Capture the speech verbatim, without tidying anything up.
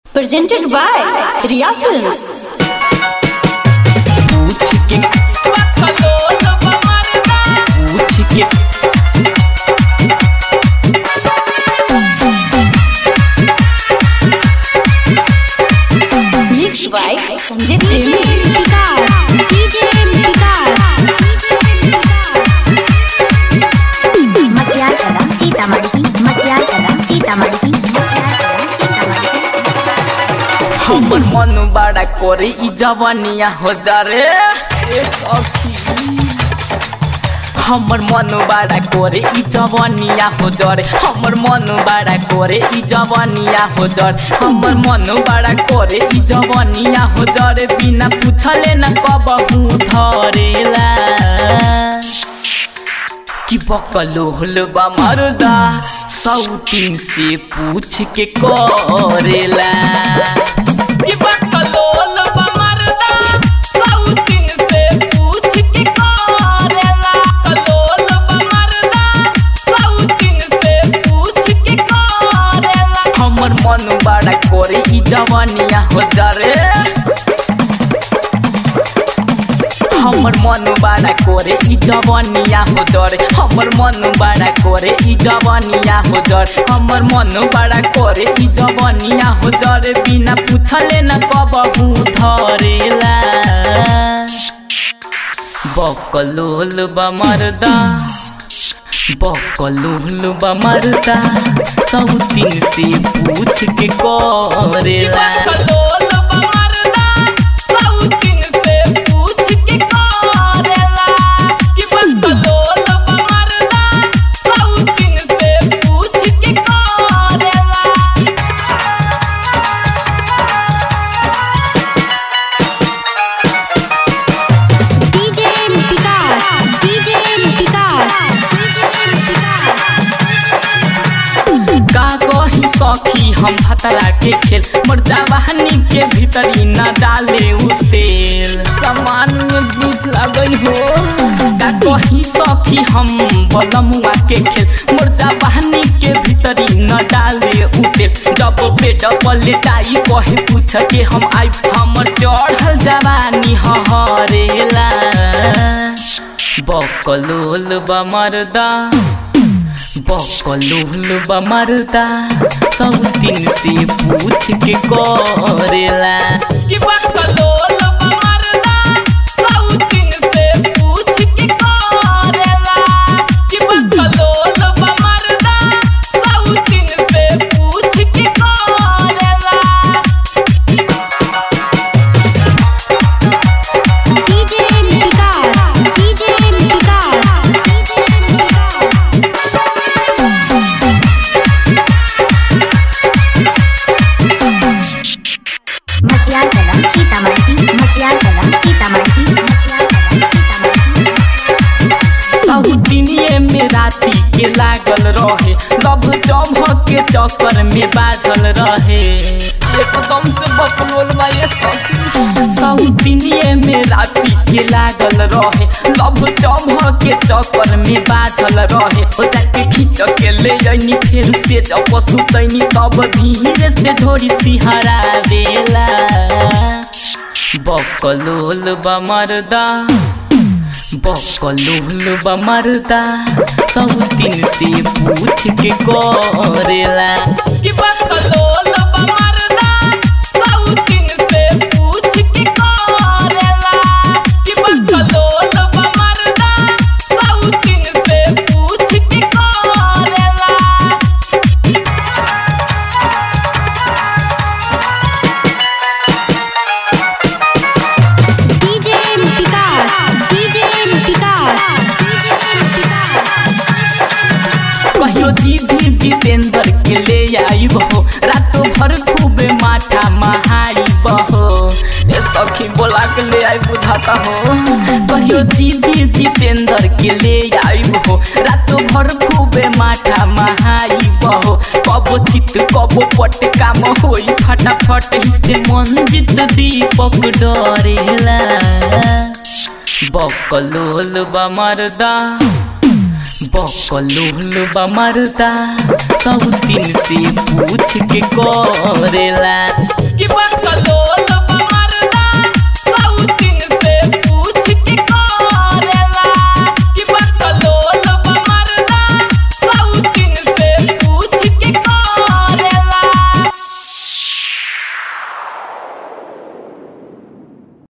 Presented by Riya Films. Mixed by Sanjay Premi. हमर मन बड़ा करे ई जवानिया हो जा रे ए सखी। हमर मन बड़ा करे ई जवानिया हो जा रे हमर मन बड़ा करे ई जवानिया हो जा रे हमर मन बड़ा करे ई जवानिया हो जा रे बिना पूछले न कबहू धरेला कि बकलो हलवा मरदा सौतीन से पूछ के करेला कि बकलो हलवा मरदा सौतीन से पूछ के करेला बकलो हलवा मरदा सौतीन से पूछ के करेला। हमर मन बड़ा करे ई जवानिया हो जा रे हमर मन बड़ा करे ई जवानिया हो जरे हमर मन बड़ा करे ई जवानिया हो जरे हमर मन बड़ा करे ई जवानिया हो जरे बिना पूछले न कबहू धरेला बकलोल बमरदा बकलोल बमरदा सौतीन से पूछ के करेला सखी हम भतरा के खेल मोर जवानी के भीतरी न डाले उ तेल सामान में बीच लगई हो का कही सखी हम बलमुआ के खेल मोर जवानी के भीतरी न डाले उ तेल जब पेट पर लेटाई कहे पूछ के हम आई हमर चढ़ल जवानी हरेला बकलोल बमरदा बकलोल बमरदा सौतीन से पूछ के करेला कि बकलोल बमरदा सौतीन से पूछ के करेला कि बकलोल बमरदा सौतीन से पूछ के करेला। सौतीनिए में राती के लागल रहे लभ चमक के चक्कर में बाझल रहे एकदम से बकलोल बा ये सखी। सौतीनिए में राती के लागल रहे लभ चमक के चक्कर में बाझल रहे ओ जाके खींच के ले जानी फिर से जब सुतैनी तब धीरे से ढोरी सिहरा देला बकलोल बमरदा बकलोल बमरदा सौतीन से पूछ के करेला कि बकलोल बमरदा सौतीन से पूछ के करेला कि बकलोल बमरदा सौतीन से पूछ के करेला। कहियो दीदी जितेंद्र के ले आई बहो रातों भर खूबे माथा महाई बहो ए सखी बोला के ले आई बुझाता हो कहियो दीदी जितेंद्र के ले आई बहो रातों भर खूबे माथा महाई बहो कबो चित कबो पट काम होई फटाफट हिस्से मंजित दीपक डरेला बकलोल बमरदा बकलोल बमरदा सौतीन से पूछ के करेला।